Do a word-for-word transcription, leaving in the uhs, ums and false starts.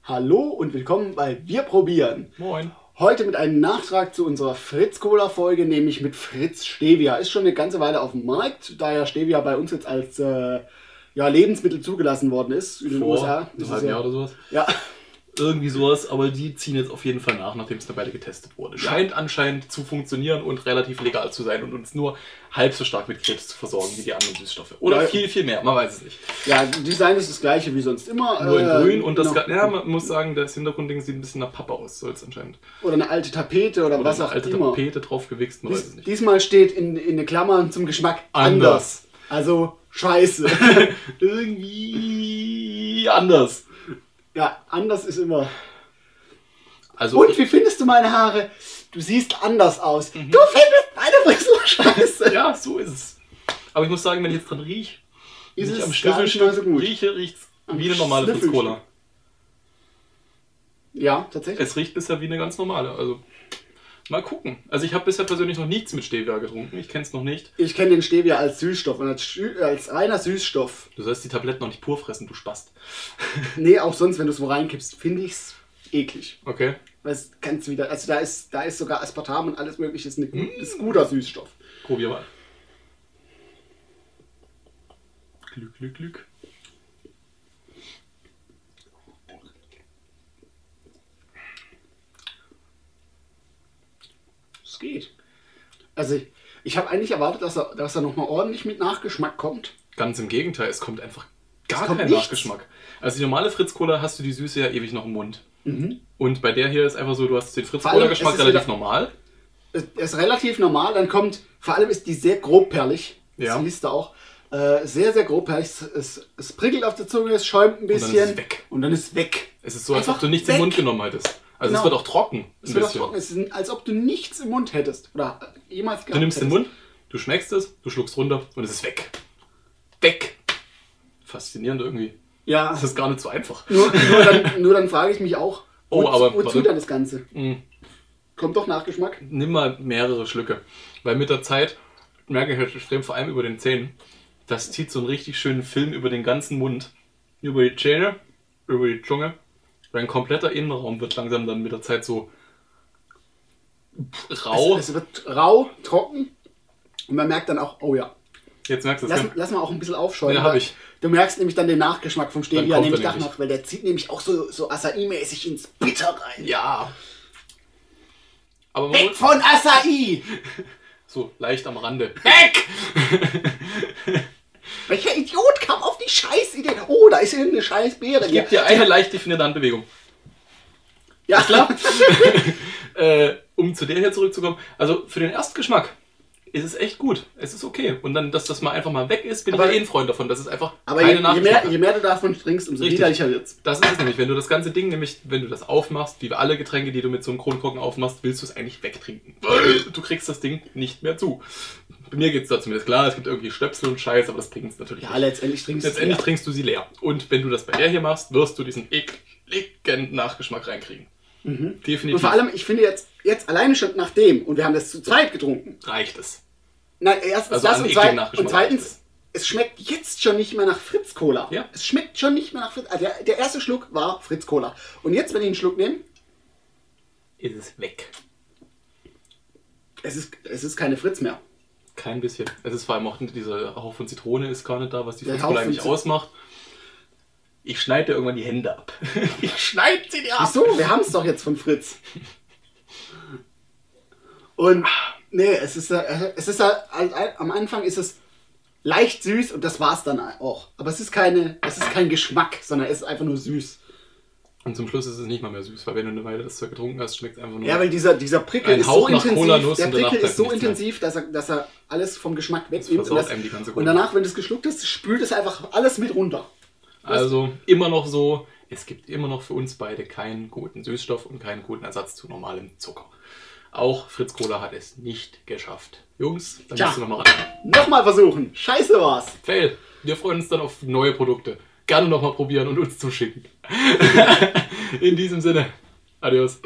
Hallo und willkommen bei Wir probieren. Moin. Heute mit einem Nachtrag zu unserer Fritz-Cola-Folge, nämlich mit Fritz Stevia. Ist schon eine ganze Weile auf dem Markt, da ja Stevia bei uns jetzt als äh, ja, Lebensmittel zugelassen worden ist in den Vor U S A. einem halben Jahr oder sowas. Ja. Irgendwie sowas, aber die ziehen jetzt auf jeden Fall nach, nachdem es eine Weile getestet wurde. Ja. Scheint anscheinend zu funktionieren und relativ legal zu sein und uns nur halb so stark mit Krebs zu versorgen wie die anderen Süßstoffe. Oder Ja. viel, viel mehr, man weiß es nicht. Ja, Design ist das gleiche wie sonst immer. Nur in äh, grün und das, noch- ja, man muss sagen, das Hintergrundding sieht ein bisschen nach Pappe aus, soll es anscheinend. Oder eine alte Tapete oder, Oder was eine auch alte immer. Tapete drauf gewichst, man weiß es Dies, nicht. diesmal steht in, in den Klammern zum Geschmack Anders. anders. Also scheiße. Irgendwie anders. Ja, anders ist immer. Also Und wie findest du meine Haare? Du siehst anders aus. Mhm. Du findest meine Frisur scheiße. ja, so ist es. Aber ich muss sagen, wenn ich jetzt dran rieche, Ist wenn ich es am gar nicht mal Schnüffelstück so gut. rieche, riecht es Am wie eine normale Fritz Schnüffelstück. Cola. Ja, tatsächlich. Es riecht bisher wie eine ganz normale. Also mal gucken. Also ich habe bisher persönlich noch nichts mit Stevia getrunken. Ich kenne es noch nicht. Ich kenne den Stevia als Süßstoff und als, Schü- als reiner Süßstoff. Du sollst die Tabletten noch nicht pur fressen, du Spast. Nee, auch sonst, wenn du es wo reinkippst, finde ich es eklig. Okay. Weil es kannst du wieder, also da ist, da ist sogar Aspartam und alles mögliche, ist, eine, ist guter Süßstoff. Probier mal. Glück, Glück, Glück. Es geht. Also ich, ich habe eigentlich erwartet, dass er, dass er nochmal ordentlich mit Nachgeschmack kommt. Ganz im Gegenteil, es kommt einfach gar kommt kein nichts. Nachgeschmack. Also die normale Fritz Cola hast du die Süße ja ewig noch im Mund. Und bei der hier ist einfach so, du hast den Fritz Vor allem, Cola Geschmack es ist relativ wieder- normal. Es ist relativ normal, dann kommt, vor allem ist die sehr grobperlig. Das Ja. siehst du auch. Äh, sehr, sehr grobperlig. Es, es, es prickelt auf der Zunge, es schäumt ein dann ist bisschen. es weg. Und dann ist es weg. Es ist so, als Einfach ob du nichts weg. im Mund genommen hättest. Also Genau. es wird auch trocken. Es Ein wird auch bisschen. trocken. Es ist, als ob du nichts im Mund hättest. Oder jemals gehabt Du nimmst den hättest. Mund, du schmeckst es, du schluckst runter und es ist weg. Weg. Faszinierend irgendwie. Ja. Das ist gar nicht so einfach. Nur, nur dann, nur dann frage ich mich auch, Oh, wo, aber wozu warte. dann das Ganze? Mhm. Kommt doch Nachgeschmack. Nimm mal mehrere Schlücke. Weil mit der Zeit merke ich halt extrem, vor allem über den Zähnen, das zieht so einen richtig schönen Film über den ganzen Mund. Über die Zähne, über die Zunge. Dein kompletter Innenraum wird langsam dann mit der Zeit so rau. Es, es wird rau, trocken. Und man merkt dann auch, oh ja. Jetzt merkst du es. Lass, Ja. lass mal auch ein bisschen aufschäumen. Ja, hab weil ich. Du merkst nämlich dann den Nachgeschmack vom Stevia kommt nämlich er nach nämlich. noch, weil der zieht nämlich auch so, so Acai-mäßig ins Bitter rein. Ja. Aber man Weg muss, von Acai! so leicht am Rande. Weg! Welcher Idiot kam auf die Scheißidee? Oh, da ist irgendeine scheiß Beere. Ich gebe dir eine leicht definierte Handbewegung. Ja, klar. äh, um zu der hier zurückzukommen. Also für den Erstgeschmack ist es echt gut. Es ist okay. Und dann, dass das mal einfach mal weg ist, bin Aber- ich ja eh ein Freund davon. Das ist einfach Aber keine je, je, Nachgeschmack. mehr, je mehr du davon trinkst, umso Richtig. widerlicher wird's. Das ist es nämlich. Wenn du das ganze Ding nämlich, wenn du das aufmachst, wie alle Getränke, die du mit so einem Kronkorken aufmachst, willst du es eigentlich wegtrinken. Du kriegst das Ding nicht mehr zu. Bei mir geht es da zumindest klar, es gibt irgendwie Stöpsel und Scheiß, aber das bringt es natürlich Ja, nicht. letztendlich trinkst du es Letztendlich leer. trinkst du sie leer. Und wenn du das bei der hier machst, wirst du diesen ekligen Nachgeschmack reinkriegen. Definitiv Und vor allem, ich finde jetzt, jetzt alleine schon nach dem, und wir haben das zu zweit getrunken. reicht es. Nein, erstens Also das an und, ekligen zweit, Nachgeschmack und zweitens, es schmeckt jetzt schon nicht mehr nach Fritz Cola. Ja. Es schmeckt schon nicht mehr nach Fritz. Also der, der erste Schluck war Fritz Cola. Und jetzt, wenn ich einen Schluck nehme, Ist es weg. es ist, es ist keine Fritz mehr. Kein bisschen. Es ist vor allem auch dieser Hauch von Zitrone ist gar nicht da, was die Der Fritz Hauch Cola von eigentlich Zit- ausmacht. Ich schneide dir irgendwann die Hände ab. Ich schneide sie dir ab. Wieso? Wir haben es doch jetzt von Fritz. Und nee, es ist, äh, es ist äh, am Anfang ist es leicht süß und das war's dann auch. Aber es ist keine, es ist kein Geschmack, sondern es ist einfach nur süß. Und zum Schluss ist es nicht mal mehr süß, weil wenn du eine Weile das Zeug getrunken hast, schmeckt es einfach nur. Ja, weil dieser, dieser Prickel Ein ist Hauch so nach intensiv, Cola-Nuss der und danach Prickel bleibt ist so nichts mehr. intensiv, dass er, dass er alles vom Geschmack wegnimmt. Und, versaut das, einem die ganze und Cola. danach, wenn du es geschluckt hast, spült es einfach alles mit runter. Also immer noch so, es gibt immer noch für uns beide keinen guten Süßstoff und keinen guten Ersatz zu normalem Zucker. Auch Fritz Cola hat es nicht geschafft. Jungs, dann Tja. musst du nochmal ran. Nochmal versuchen. Scheiße war's. Fail. Wir freuen uns dann auf neue Produkte. Gerne nochmal probieren und uns zuschicken. In diesem Sinne, adios.